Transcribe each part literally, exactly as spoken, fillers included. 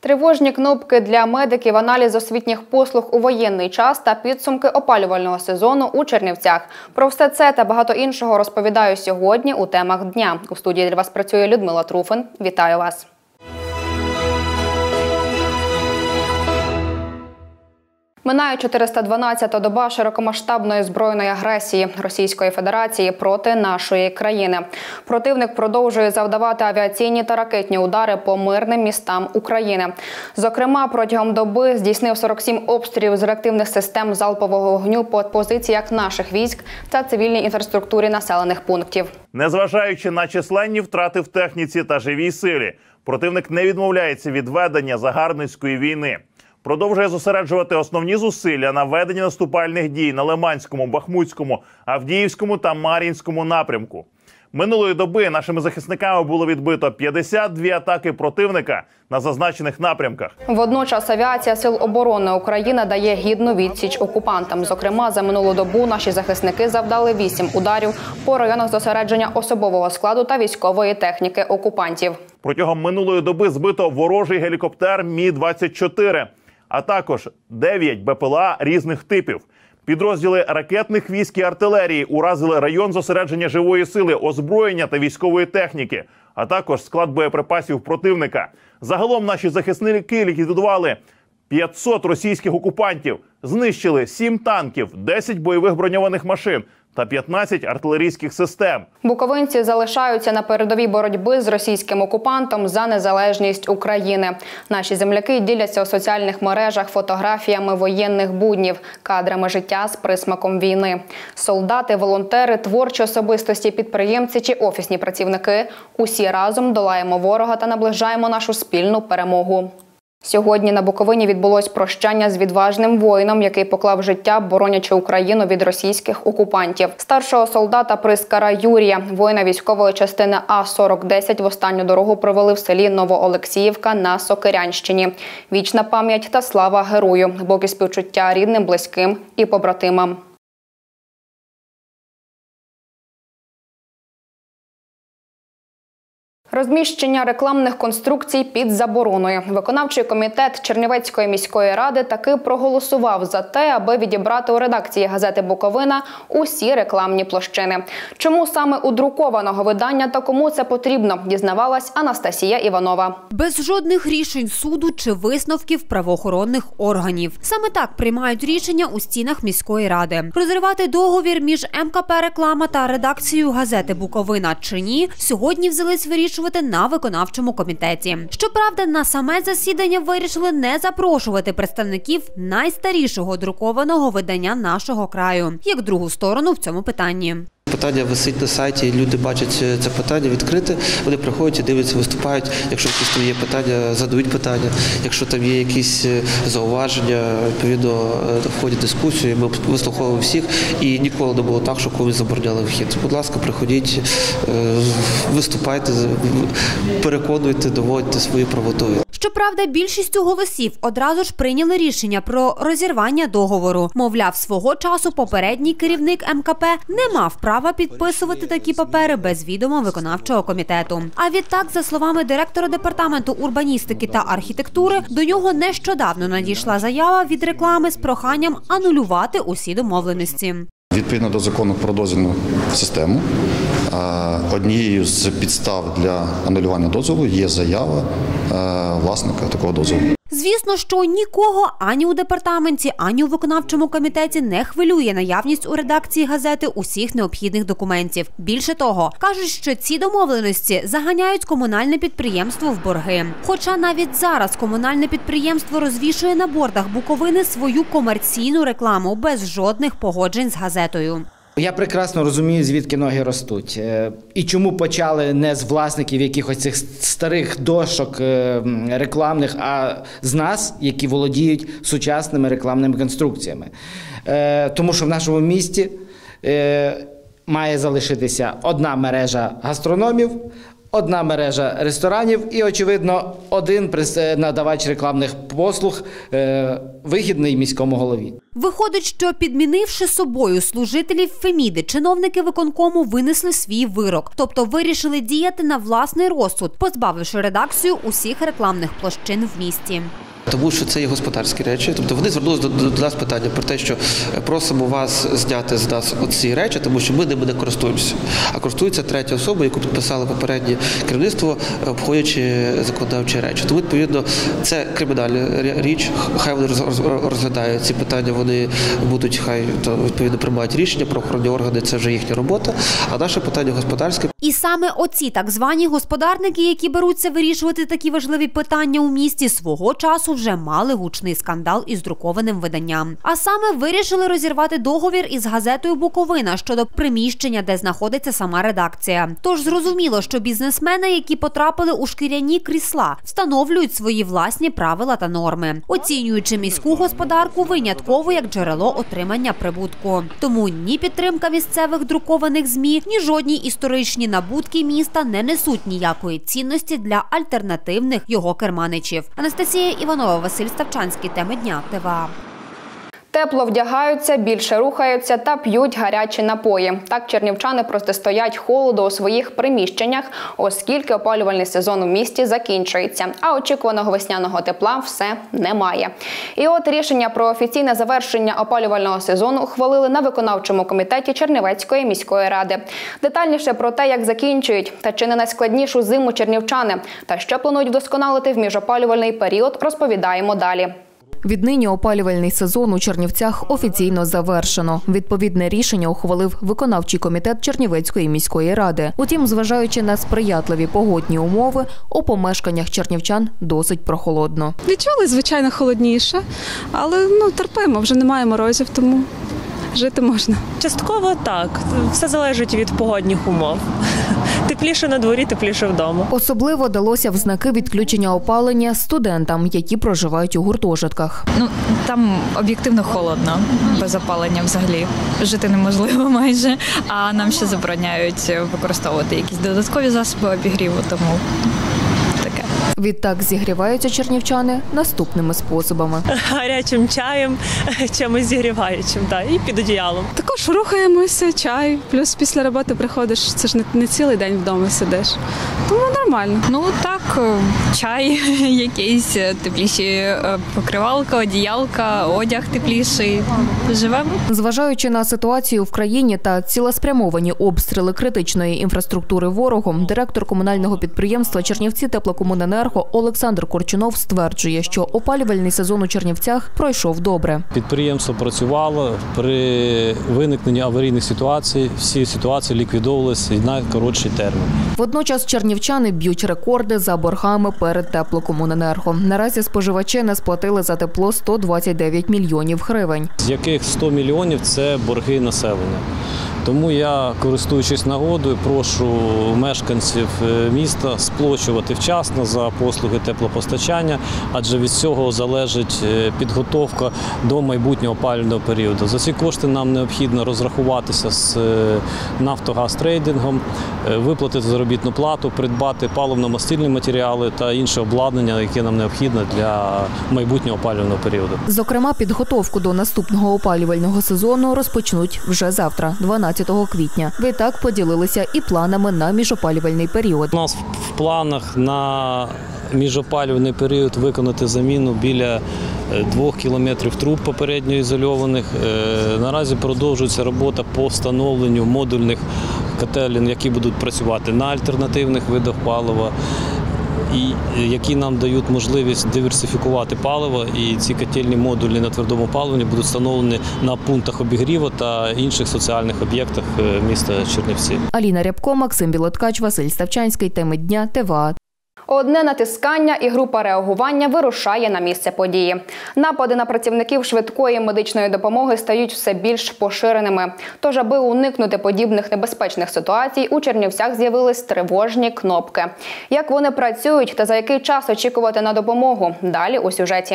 Тривожні кнопки для медиків, аналіз освітніх послуг у воєнний час та підсумки опалювального сезону у Чернівцях. Про все це та багато іншого розповідаю сьогодні у темах дня. У студії для вас працює Людмила Труфин. Вітаю вас! Минає чотириста дванадцята доба широкомасштабної збройної агресії Російської Федерації проти нашої країни. Противник продовжує завдавати авіаційні та ракетні удари по мирним містам України. Зокрема, протягом доби здійснив сорок сім обстрілів з реактивних систем залпового вогню по позиціях наших військ та цивільній інфраструктурі населених пунктів. Незважаючи на численні втрати в техніці та живій силі, противник не відмовляється від ведення загарбницької війни. Продовжує зосереджувати основні зусилля на веденні наступальних дій на Лиманському, Бахмутському, Авдіївському та Мар'їнському напрямку. Минулої доби нашими захисниками було відбито п'ятдесят дві атаки противника на зазначених напрямках. Водночас авіація Сил оборони України дає гідну відсіч окупантам. Зокрема, за минулу добу наші захисники завдали вісім ударів по районах зосередження особового складу та військової техніки окупантів. Протягом минулої доби збито ворожий гелікоптер Мі двадцять чотири, а також дев'ять Бе Пе Ел А різних типів. Підрозділи ракетних військ і артилерії уразили район зосередження живої сили, озброєння та військової техніки, а також склад боєприпасів противника. Загалом наші захисники ліквідували п'ятсот російських окупантів, знищили сім танків, десять бойових броньованих машин та п'ятнадцять артилерійських систем. Буковинці залишаються на передовій боротьби з російським окупантом за незалежність України. Наші земляки діляться у соціальних мережах фотографіями воєнних буднів, кадрами життя з присмаком війни. Солдати, волонтери, творчі особистості, підприємці чи офісні працівники – усі разом долаємо ворога та наближаємо нашу спільну перемогу. Сьогодні на Буковині відбулось прощання з відважним воїном, який поклав життя, боронячи Україну від російських окупантів. Старшого солдата Прискара Юрія, воїна військової частини А сорок десять, в останню дорогу провели в селі Новоолексіївка на Сокирянщині. Вічна пам'ять та слава герою, глибокі співчуття рідним, близьким і побратимам. Розміщення рекламних конструкцій під забороною. Виконавчий комітет Чернівецької міської ради таки проголосував за те, аби відібрати у редакції газети «Буковина» усі рекламні площини. Чому саме у друкованого видання та кому це потрібно, дізнавалась Анастасія Іванова. Без жодних рішень суду чи висновків правоохоронних органів. Саме так приймають рішення у стінах міської ради. Розривати договір між Ем Ка Пе «Реклама» та редакцією газети «Буковина» чи ні, сьогодні взялись вирішувати на виконавчому комітеті. Щоправда, на саме засідання вирішили не запрошувати представників найстарішого друкованого видання нашого краю, як другу сторону в цьому питанні. Питання висить на сайті, люди бачать це питання відкрите, вони приходять і дивляться, виступають. Якщо якісь там є питання, задають питання. Якщо там є якісь зауваження, відповідно, в ході дискусії ми вислуховуємо всіх і ніколи не було так, що комусь забороняли вхід. Будь ласка, приходіть, виступайте, переконуйте, доводьте свою правоту. Щоправда, більшістю голосів одразу ж прийняли рішення про розірвання договору. Мовляв, свого часу попередній керівник Ем Ка Пе не мав права підписувати такі папери без відома виконавчого комітету. А відтак, за словами директора департаменту урбаністики та архітектури, до нього нещодавно надійшла заява від реклами з проханням анулювати усі домовленості. Відповідно до закону про дозвільну систему, однією з підстав для анулювання дозволу є заява власника такого дозволу. Звісно, що нікого ані у департаменті, ані у виконавчому комітеті не хвилює наявність у редакції газети усіх необхідних документів. Більше того, кажуть, що ці домовленості заганяють комунальне підприємство в борги. Хоча навіть зараз комунальне підприємство розвішує на бордах Буковини свою комерційну рекламу без жодних погоджень з газетою. Я прекрасно розумію, звідки ноги ростуть. І чому почали не з власників якихось цих старих дошок рекламних, а з нас, які володіють сучасними рекламними конструкціями. Тому що в нашому місті має залишитися одна мережа гастрономів, одна мережа ресторанів і, очевидно, один надавач рекламних послуг, вигідний міському голові. Виходить, що підмінивши собою служителів Феміди, чиновники виконкому винесли свій вирок. Тобто вирішили діяти на власний розсуд, позбавивши редакцію усіх рекламних площин в місті. Тому що це є господарські речі. Тобто вони звернулися до, до, до нас питання про те, що просимо вас зняти з нас оці речі, тому що ми ними не користуємося. А користується третя особа, яку підписало попереднє керівництво, обходячи законодавчі речі. Тому, відповідно, це кримінальна річ. Хай вони розглядають ці питання, вони будуть, хай то, відповідно, приймають рішення, правоохоронні органи, це вже їхня робота. А наше питання господарське. І саме оці так звані господарники, які беруться вирішувати такі важливі питання у місті, свого часу вже мали гучний скандал із друкованим виданням. А саме вирішили розірвати договір із газетою «Буковина» щодо приміщення, де знаходиться сама редакція. Тож зрозуміло, що бізнесмени, які потрапили у шкіряні крісла, встановлюють свої власні правила та норми, оцінюючи міську господарку винятково як джерело отримання прибутку. Тому ні підтримка місцевих друкованих ЗМІ, ні жодні історичні набутки міста не несуть ніякої цінності для альтернативних його керманичів. Анастасія Іванова, Василь Ставчанський. Теми дня. ТВА. Тепло вдягаються, більше рухаються та п'ють гарячі напої. Так чернівчани протистоять холоду у своїх приміщеннях, оскільки опалювальний сезон у місті закінчується, а очікуваного весняного тепла все немає. І от рішення про офіційне завершення опалювального сезону ухвалили на виконавчому комітеті Чернівецької міської ради. Детальніше про те, як закінчують та чи не найскладнішу зиму чернівчани, та що планують вдосконалити в міжопалювальний період, розповідаємо далі. Віднині опалювальний сезон у Чернівцях офіційно завершено. Відповідне рішення ухвалив виконавчий комітет Чернівецької міської ради. Утім, зважаючи на сприятливі погодні умови, у помешканнях чернівчан досить прохолодно. Відчули, звичайно, холодніше, але ну, терпимо, вже немає морозів, тому жити можна. Частково так. Все залежить від погодних умов. Тепліше на дворі, тепліше вдома. Особливо далося в знаки відключення опалення студентам, які проживають у гуртожитках. Ну, там об'єктивно холодно, без опалення взагалі. Жити неможливо майже, а нам ще забороняють використовувати якісь додаткові засоби обігріву, тому таке. Відтак зігріваються чернівчани наступними способами. Гарячим чаєм, чимось зігріваючим, так, і під одіялом. Також рухаємося, чай, плюс після роботи приходиш, це ж не, не цілий день вдома сидиш. Тому нормально. Ну так, чай, якийсь тепліші покривалка, одіялка, одяг тепліший. Живемо. Зважаючи на ситуацію в країні та цілеспрямовані обстріли критичної інфраструктури ворогом, директор комунального підприємства Чернівці теплокомуненерго Олександр Корчунов стверджує, що опалювальний сезон у Чернівцях пройшов добре. Підприємство працювало, при виникненні аварійних ситуацій всі ситуації ліквідовувалися в найкоротший термін. Водночас чернівчани б'ють рекорди за боргами перед теплокомуненерго. Наразі споживачі не сплатили за тепло сто двадцять дев'ять мільйонів гривень. З яких сто мільйонів – це борги населення. Тому я, користуючись нагодою, прошу мешканців міста сплачувати вчасно за послуги теплопостачання, адже від цього залежить підготовка до майбутнього опалювального періоду. За ці кошти нам необхідно розрахуватися з Нафтогазтрейдингом, виплатити заробітну плату, придбати паливно-мастильні матеріали та інше обладнання, яке нам необхідне для майбутнього опалювального періоду. Зокрема, підготовку до наступного опалювального сезону розпочнуть вже завтра, дванадцятого квітня. Відтак поділилися і планами на міжопалювальний період. У нас в планах на міжопалювальний період виконати заміну біля двох кілометрів труб попередньо ізольованих. Наразі продовжується робота по встановленню модульних котелень, які будуть працювати на альтернативних видах палива, і які нам дають можливість диверсифікувати паливо, і ці котельні модулі на твердому паливі будуть встановлені на пунктах обігріву та інших соціальних об'єктах міста Чернівці. Аліна Рябко, Максим Білоткач, Василь Ставчанський. Теми дня. ТВА. Одне натискання і група реагування вирушає на місце події. Напади на працівників швидкої медичної допомоги стають все більш поширеними. Тож, аби уникнути подібних небезпечних ситуацій, у Чернівцях з'явились тривожні кнопки. Як вони працюють та за який час очікувати на допомогу? Далі у сюжеті.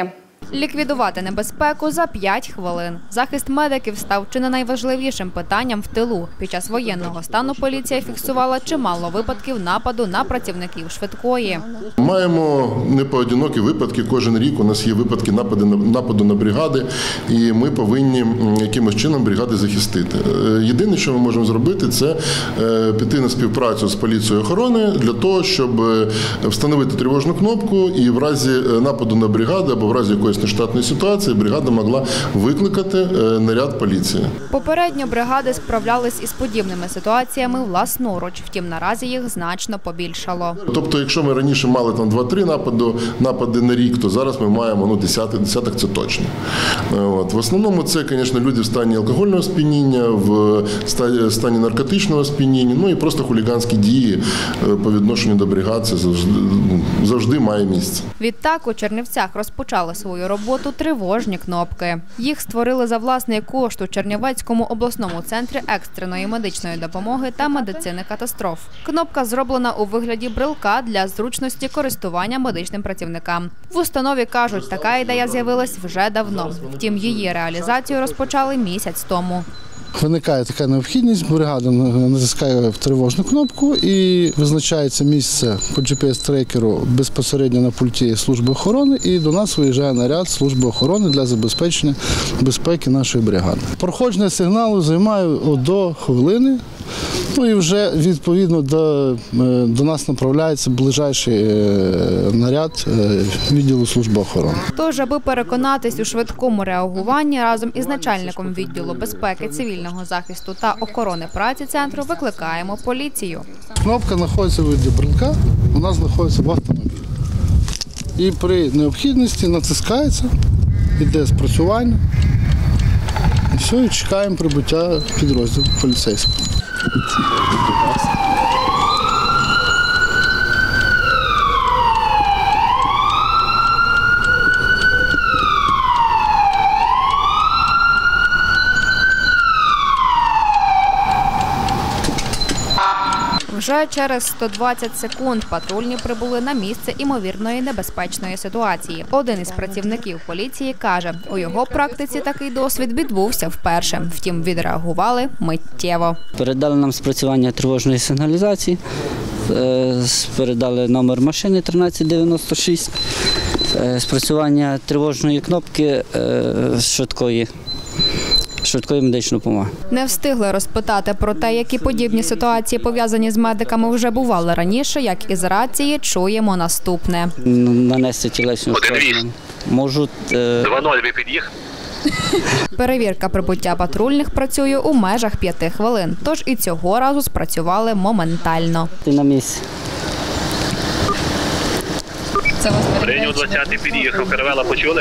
Ліквідувати небезпеку за п'ять хвилин. Захист медиків став чи не найважливішим питанням в тилу. Під час воєнного стану поліція фіксувала чимало випадків нападу на працівників швидкої. Маємо непоодинокі випадки. Кожен рік у нас є випадки нападу на, нападу на бригади, і ми повинні якимось чином бригади захистити. Єдине, що ми можемо зробити, це піти на співпрацю з поліцією охорони для того, щоб встановити тривожну кнопку і в разі нападу на бригаду або в разі якоїсь нештатної ситуації бригада могла викликати наряд поліції. Попередньо бригади справлялись із подібними ситуаціями власноруч, втім наразі їх значно побільшало. Тобто, якщо ми раніше мали там два-три напади, напади на рік, то зараз ми маємо ну, десяток, десяток це точно. От. В основному це, звісно, люди в стані алкогольного сп'яніння, в стані наркотичного сп'яніння, ну і просто хуліганські дії по відношенню до бригад, це завжди, завжди має місце. Відтак у Чернівцях розпочали свою роботу тривожні кнопки. Їх створили за власний кошт у Чернівецькому обласному центрі екстреної медичної допомоги та медицини катастроф. Кнопка зроблена у вигляді брелка для зручності користування медичним працівникам. В установі кажуть, така ідея з'явилась вже давно. Втім, її реалізацію розпочали місяць тому. Виникає така необхідність, бригада натискає в тривожну кнопку і визначається місце по джі пі ес-трекеру безпосередньо на пульті служби охорони, і до нас виїжджає наряд служби охорони для забезпечення безпеки нашої бригади. Проходження сигналу займає до хвилини, ну і вже відповідно до, до нас направляється ближайший наряд відділу служби охорони. Тож, аби переконатись у швидкому реагуванні, разом із начальником відділу безпеки, цивільного захисту та охорони праці центру викликаємо поліцію. Кнопка знаходиться в виді брелка, вона знаходиться в автомобілі. І при необхідності натискається, йде спрацювання, і все, і чекаємо прибуття підрозділу поліцейського. Вже через сто двадцять секунд патрульні прибули на місце імовірної небезпечної ситуації. Один із працівників поліції каже, у його практиці такий досвід відбувся вперше. Втім, відреагували миттєво. Передали нам спрацювання тривожної сигналізації, передали номер машини тринадцять дев'яносто шість, спрацювання тривожної кнопки швидкої. швидкої медичної допомоги. Не встигли розпитати про те, які подібні ситуації пов'язані з медиками вже бували раніше, як із рації чуємо наступне. Нанести тілесну ушкодження. Можуть... два нуль, ви під'їхали? Перевірка прибуття патрульних працює у межах п'яти хвилин, тож і цього разу спрацювали моментально. Ти на місці. Прийняв двадцятий, під'їхав. Каравела почули?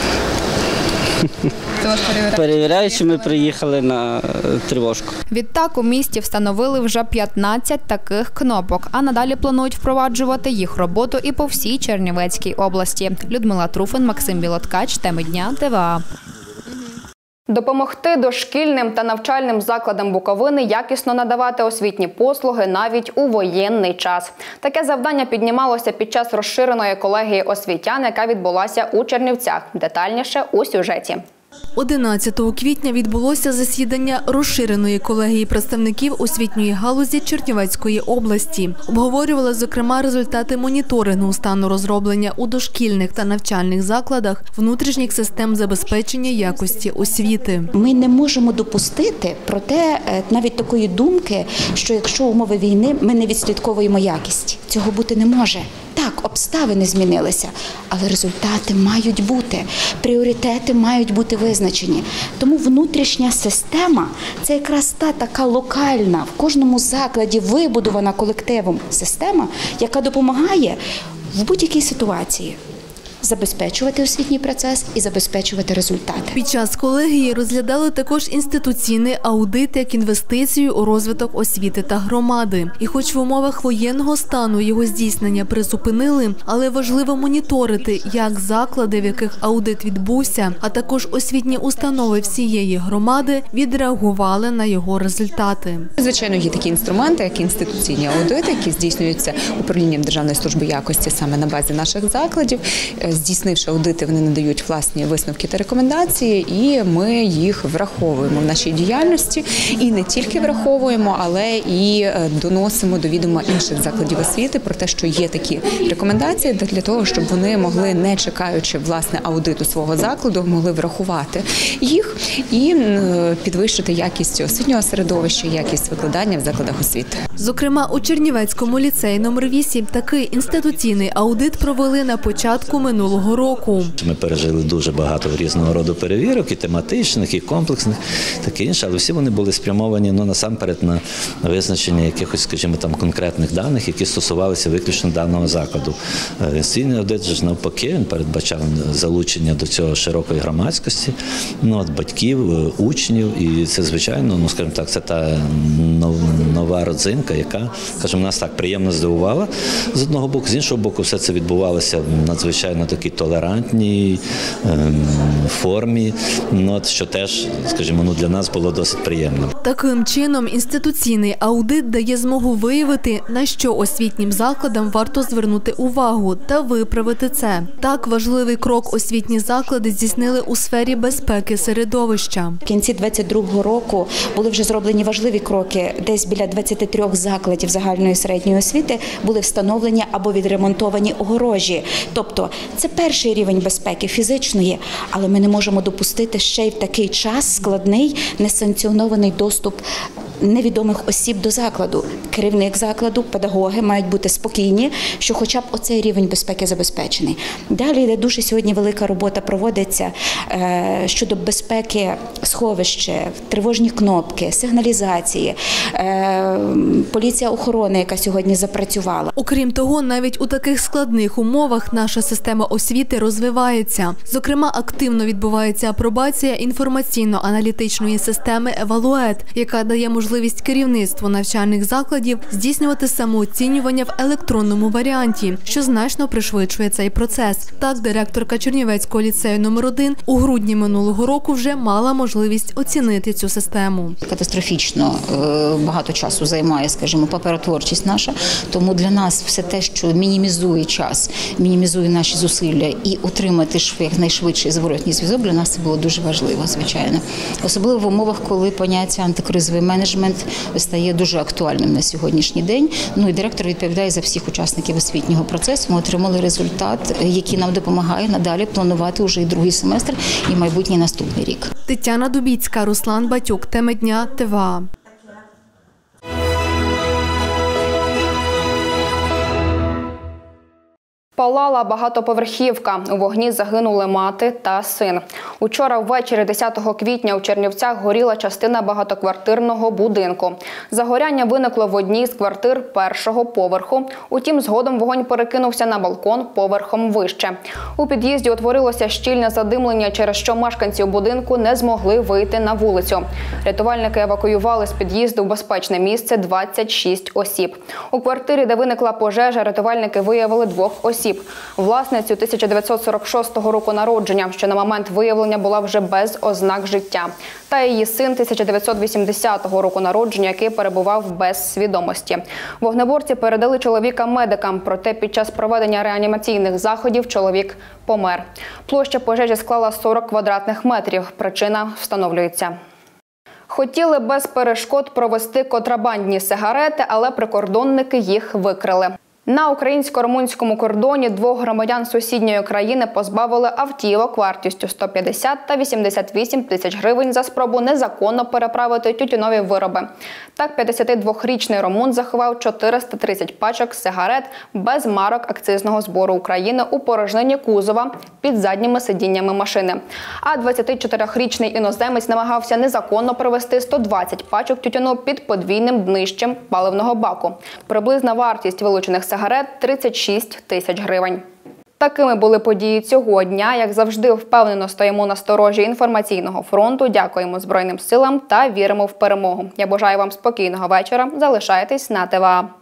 Перевіряючи, ми приїхали на тривожку. Відтак у місті встановили вже п'ятнадцять таких кнопок, а надалі планують впроваджувати їх роботу і по всій Чернівецькій області. Людмила Труфин, Максим Білоткач, теми дня, Т В А. Допомогти дошкільним та навчальним закладам Буковини якісно надавати освітні послуги навіть у воєнний час. Таке завдання піднімалося під час розширеної колегії освітян, яка відбулася у Чернівцях. Детальніше у сюжеті. одинадцятого квітня відбулося засідання розширеної колегії представників освітньої галузі Чернівецької області. Обговорювали, зокрема, результати моніторингу стану розроблення у дошкільних та навчальних закладах внутрішніх систем забезпечення якості освіти. Ми не можемо допустити, проте навіть такої думки, що якщо умови війни, ми не відслідковуємо якість. Цього бути не може. Так, обставини змінилися, але результати мають бути, пріоритети мають бути визначені. Тому внутрішня система – це якраз та така локальна, в кожному закладі вибудована колективом система, яка допомагає в будь-якій ситуації забезпечувати освітній процес і забезпечувати результати. Під час колегії розглядали також інституційний аудит як інвестицію у розвиток освіти та громади. І хоч в умовах воєнного стану його здійснення призупинили, але важливо моніторити, як заклади, в яких аудит відбувся, а також освітні установи всієї громади відреагували на його результати. Звичайно, є такі інструменти, як інституційні аудити, які здійснюються управлінням Державної служби якості саме на базі наших закладів. здійснивши аудити, вони надають власні висновки та рекомендації, і ми їх враховуємо в нашій діяльності. І не тільки враховуємо, але і доносимо до відома інших закладів освіти про те, що є такі рекомендації для того, щоб вони могли, не чекаючи власне аудиту свого закладу, могли врахувати їх і підвищити якість освітнього середовища, якість викладання в закладах освіти. Зокрема, у Чернівецькому ліцеї номер вісім такий інституційний аудит провели на початку минулого року. Ми пережили дуже багато різного роду перевірок, і тематичних, і комплексних, таке інше, але всі вони були спрямовані ну, насамперед на визначення якихось, скажімо, там конкретних даних, які стосувалися виключно даного закладу. Інституційний аудит ж навпаки, він передбачав залучення до цього широкої громадськості, ну, от, батьків, учнів, і це, звичайно, ну, скажімо так, це та нова родзинка, яка, скажімо, нас так приємно здивувала з одного боку, з іншого боку, все це відбувалося в надзвичайно такій толерантній ем, формі, ну, от, що теж, скажімо, ну, для нас було досить приємно. Таким чином, інституційний аудит дає змогу виявити, на що освітнім закладам варто звернути увагу та виправити це. Так, важливий крок освітні заклади здійснили у сфері безпеки середовища. В кінці двадцять другого року були вже зроблені важливі кроки. Десь біля двадцяти трьох закладів загальної середньої освіти були встановлені або відремонтовані огорожі. Тобто це перший рівень безпеки фізичної, але ми не можемо допустити ще й в такий час складний несанкціонований доступ невідомих осіб до закладу. Керівник закладу, педагоги мають бути спокійні, що хоча б оцей рівень безпеки забезпечений. Далі йде дуже сьогодні велика робота проводиться е, щодо безпеки сховища, тривожні кнопки, сигналізації, е, поліція охорони, яка сьогодні запрацювала. Окрім того, навіть у таких складних умовах наша система освіти розвивається. Зокрема, активно відбувається апробація інформаційно-аналітичної системи «Евалует», яка дає можливість керівництву навчальних закладів здійснювати самооцінювання в електронному варіанті, що значно пришвидшує цей процес. Так, директорка Чернівецького ліцею номер один у грудні минулого року вже мала можливість оцінити цю систему. Катастрофічно багато часу займає, скажімо, паперотворчість наша, тому для нас все те, що мінімізує час, мінімізує наші зусилля і отримати якнайшвидший зворотній зв'язок, для нас це було дуже важливо, звичайно. Особливо в умовах, коли поняття антикризовий менеджмент стає дуже актуальним на сьогоднішній день. Ну і директор відповідає за всіх учасників освітнього процесу. Ми отримали результат, який нам допомагає надалі планувати уже і другий семестр, і майбутній наступний рік. Тетяна Дубіцька, Руслан Батюк. Теми дня, ТВА. Палала багатоповерхівка. У вогні загинули мати та син. Учора ввечері десятого квітня у Чернівцях горіла частина багатоквартирного будинку. Загоряння виникло в одній з квартир першого поверху. Утім, згодом вогонь перекинувся на балкон поверхом вище. У під'їзді утворилося щільне задимлення, через що мешканці будинку не змогли вийти на вулицю. Рятувальники евакуювали з під'їзду в безпечне місце двадцять шість осіб. У квартирі, де виникла пожежа, рятувальники виявили двох осіб. Власницю тисяча дев'ятсот сорок шостого року народження, що на момент виявлення була вже без ознак життя, та її син тисяча дев'ятсот вісімдесятого року народження, який перебував без свідомості. Вогнеборці передали чоловіка медикам, проте під час проведення реанімаційних заходів чоловік помер. Площа пожежі склала сорок квадратних метрів. Причина встановлюється. Хотіли без перешкод провести контрабандні сигарети, але прикордонники їх викрили. На українсько-румунському кордоні двох громадян сусідньої країни позбавили автівок вартістю сто п'ятдесят та вісімдесят вісім тисяч гривень за спробу незаконно переправити тютюнові вироби. Так, п'ятдесятидвохрічний румун заховав чотириста тридцять пачок сигарет без марок акцизного збору України у порожнині кузова під задніми сидіннями машини. А двадцятичотирирічний іноземець намагався незаконно провести сто двадцять пачок тютюну під подвійним днищем паливного баку. Приблизна вартість вилучених сигарет – тридцять шість тисяч гривень. Такими були події цього дня. Як завжди, впевнено стоїмо на сторожі інформаційного фронту. Дякуємо Збройним силам та віримо в перемогу. Я бажаю вам спокійного вечора. Залишайтесь на ТВА.